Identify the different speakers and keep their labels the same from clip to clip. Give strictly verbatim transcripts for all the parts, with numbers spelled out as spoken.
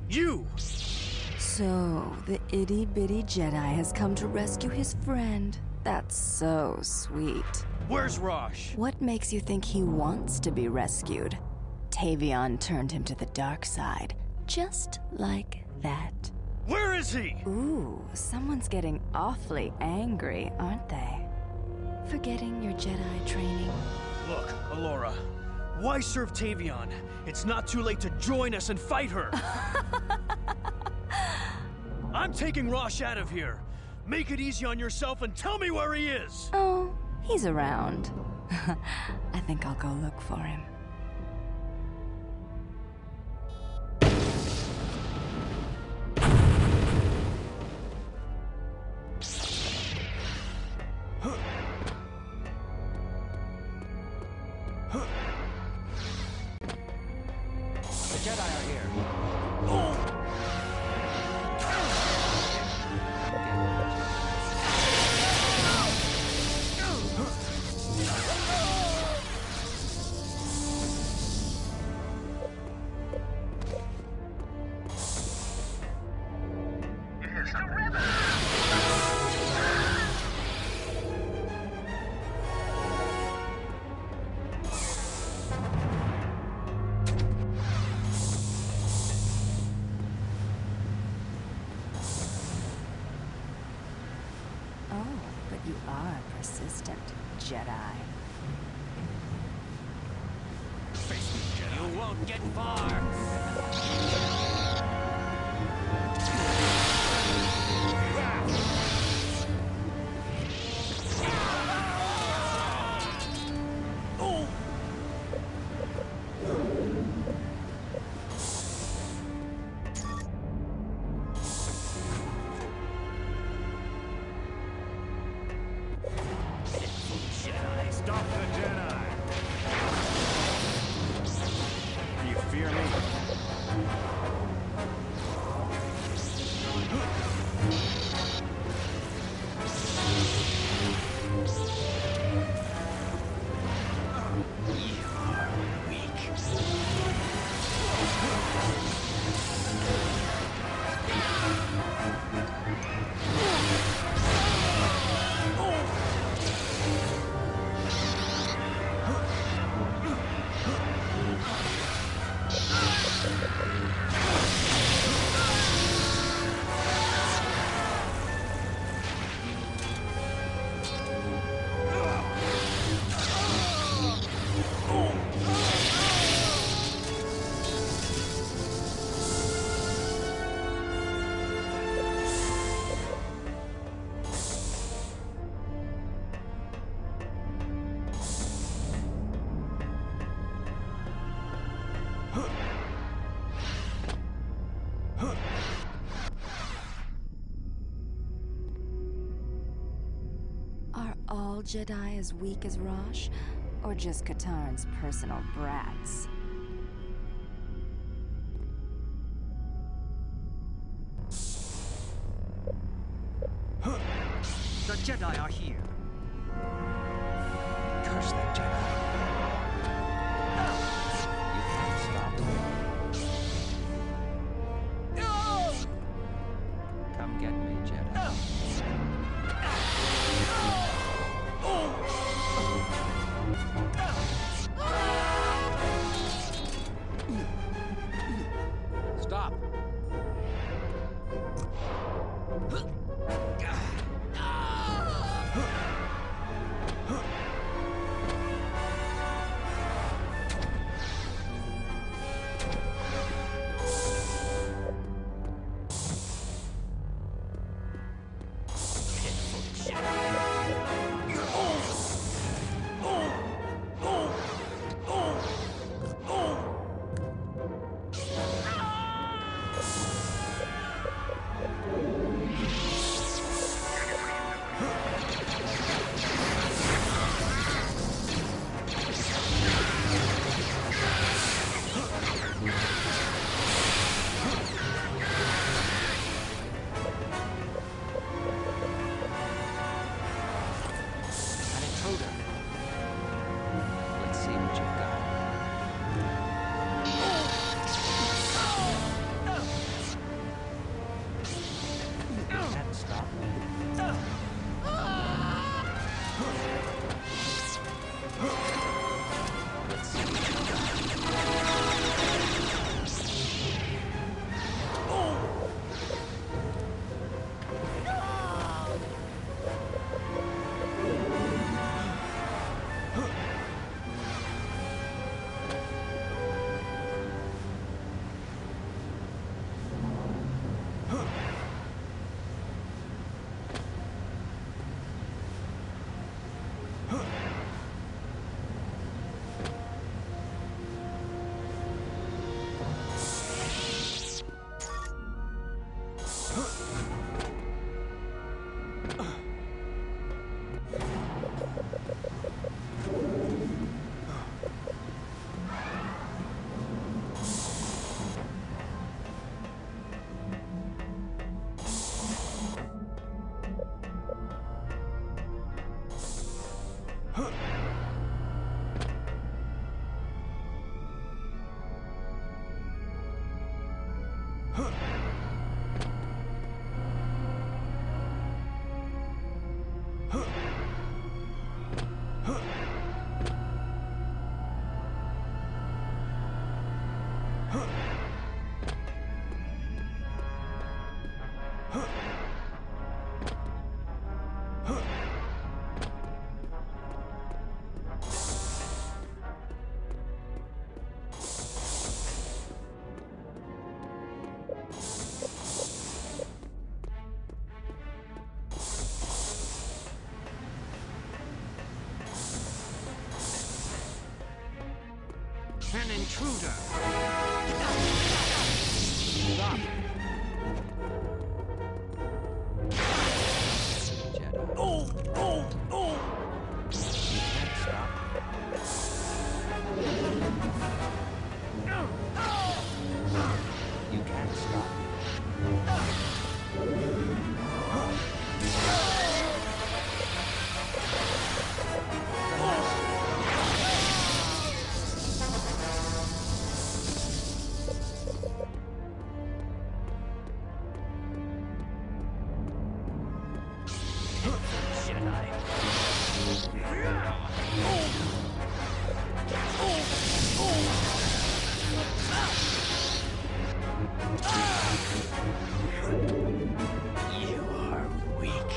Speaker 1: You!
Speaker 2: So, the itty-bitty Jedi has come to rescue his friend. That's so sweet.
Speaker 1: Where's Rosh?
Speaker 2: What makes you think he wants to be rescued? Tavion turned him to the dark side, just like that.
Speaker 1: Where is he?
Speaker 2: Ooh, someone's getting awfully angry, aren't they? Forgetting your Jedi training?
Speaker 1: Look, Alora, why serve Tavion? It's not too late to join us and fight her. I'm taking Rosh out of here. Make it easy on yourself and tell me where he is.
Speaker 2: Oh, he's around. I think I'll go look for him.
Speaker 3: The Jedi are here.
Speaker 2: Oh, but you are persistent, Jedi.
Speaker 3: Face me, Jedi. You won't get far. Jedi, stop the Jedi! Do you fear me?
Speaker 2: Are all Jedi as weak as Rosh? Or just Katarn's personal brats?
Speaker 3: The Jedi are here. Curse that Jedi. You can't stop me. Come get me, Jedi. Stop. you've got. An intruder.
Speaker 1: Stop.
Speaker 3: Jedi.
Speaker 1: Oh, oh, oh!
Speaker 3: You can't stop. You can't stop.
Speaker 1: You are weak.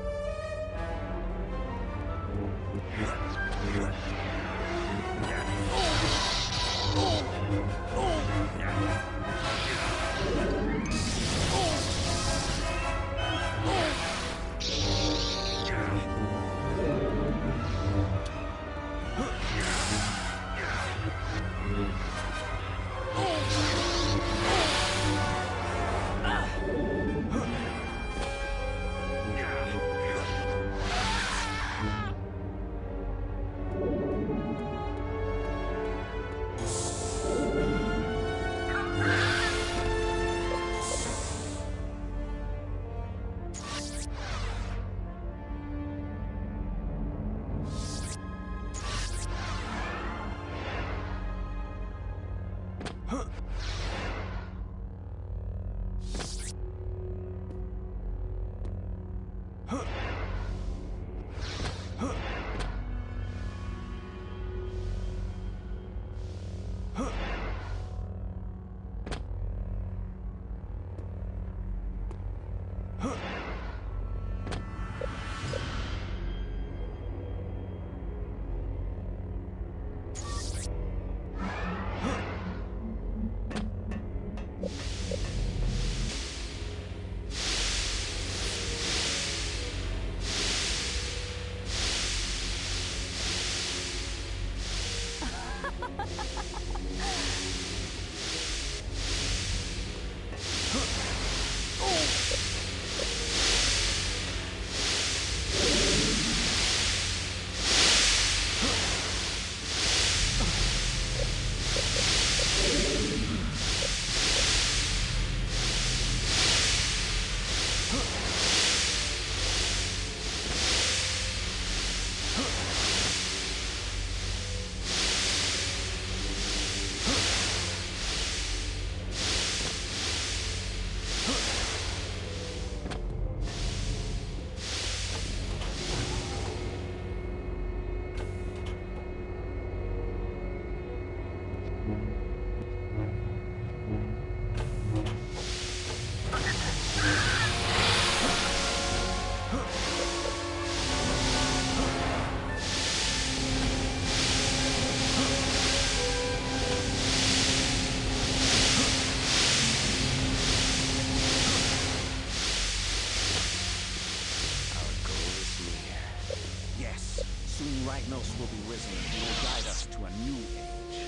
Speaker 1: Ragnos will be risen and will guide us to a new age.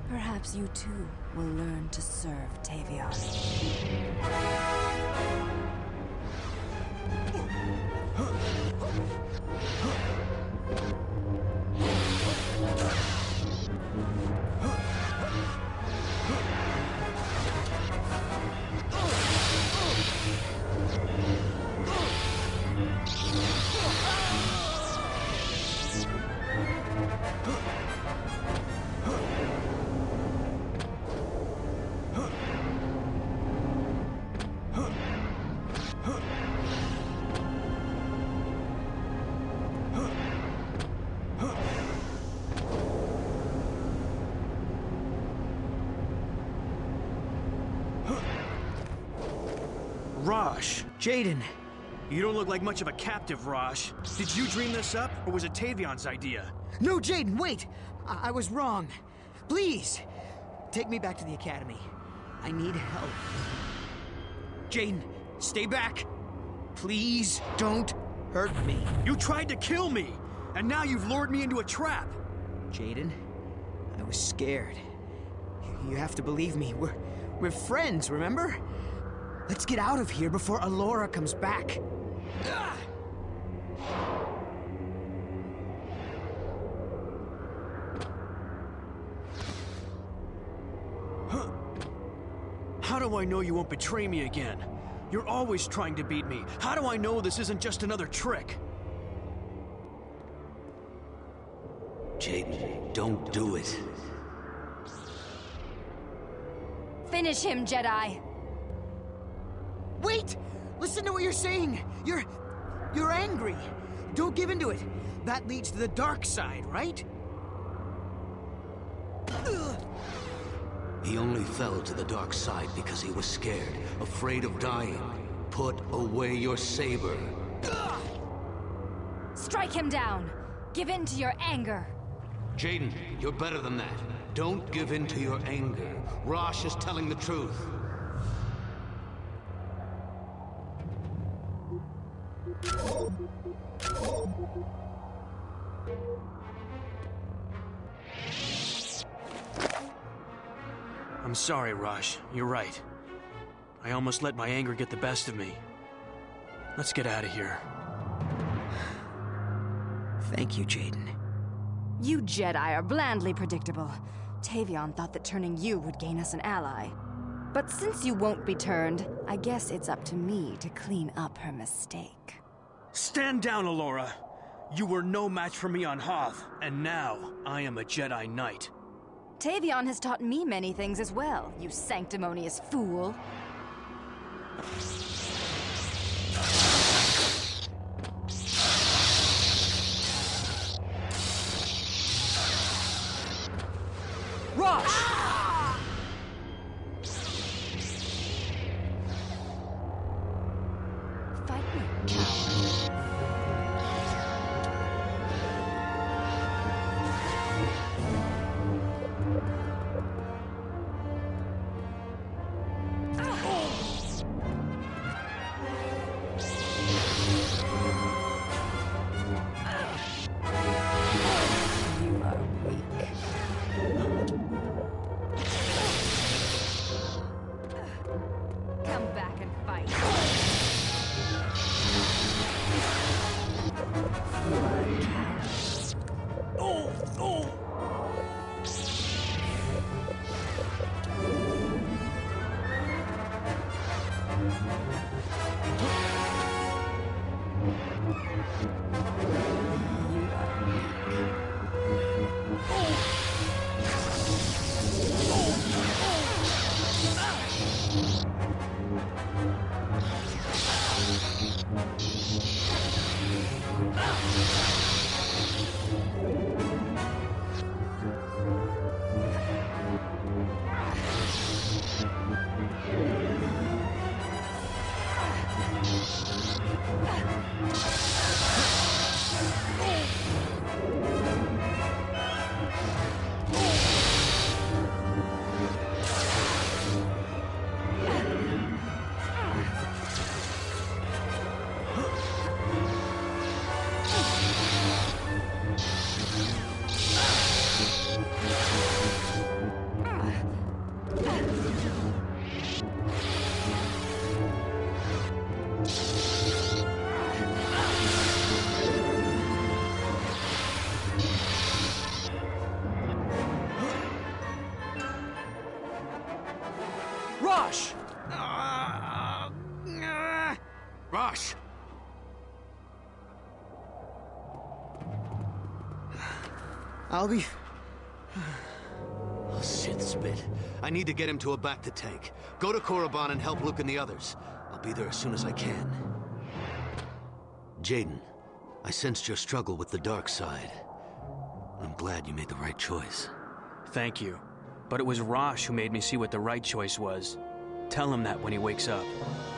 Speaker 2: Perhaps you too will learn to serve Tavion.
Speaker 1: Rosh! Jaden! You don't look like much of a captive, Rosh. Did you dream this up, or was it Tavion's idea?
Speaker 4: No, Jaden, wait! I, I was wrong. Please, take me back to the academy. I need help. Jaden, stay back. Please don't hurt me.
Speaker 1: You tried to kill me, and now you've lured me into a trap.
Speaker 4: Jaden, I was scared. You have to believe me. We're, we're friends, remember? Let's get out of here before Elora comes back.
Speaker 1: Huh. How do I know you won't betray me again? You're always trying to beat me. How do I know this isn't just another trick?
Speaker 3: Jaden, don't do it.
Speaker 2: Finish him, Jedi!
Speaker 4: Wait! Listen to what you're saying! You're... you're angry! Don't give in to it! That leads to the dark side, right?
Speaker 3: He only fell to the dark side because he was scared, afraid of dying. Put away your saber.
Speaker 2: Strike him down! Give in to your anger!
Speaker 3: Jaden, you're better than that. Don't give in to your anger. Rosh is telling the truth.
Speaker 1: I'm sorry, Rosh. You're right. I almost let my anger get the best of me. Let's get out of here.
Speaker 4: Thank you, Jaden.
Speaker 2: You Jedi are blandly predictable. Tavion thought that turning you would gain us an ally. But since you won't be turned, I guess it's up to me to clean up her mistake.
Speaker 1: Stand down, Elora! You were no match for me on Hoth, and now I am a Jedi Knight.
Speaker 2: Tavion has taught me many things as well, you sanctimonious fool.
Speaker 4: Rosh!
Speaker 2: Fight me, coward. You are weak. Come back and fight.
Speaker 1: Oh! Oh! Rosh!
Speaker 4: Uh, uh,
Speaker 3: Rosh!
Speaker 4: I'll be...
Speaker 3: Oh, Sith spit. I need to get him to a bacta tank. Go to Korriban and help Luke and the others. I'll be there as soon as I can. Jaden, I sensed your struggle with the dark side. I'm glad you made the right choice.
Speaker 1: Thank you. But it was Rosh who made me see what the right choice was. Tell him that when he wakes up.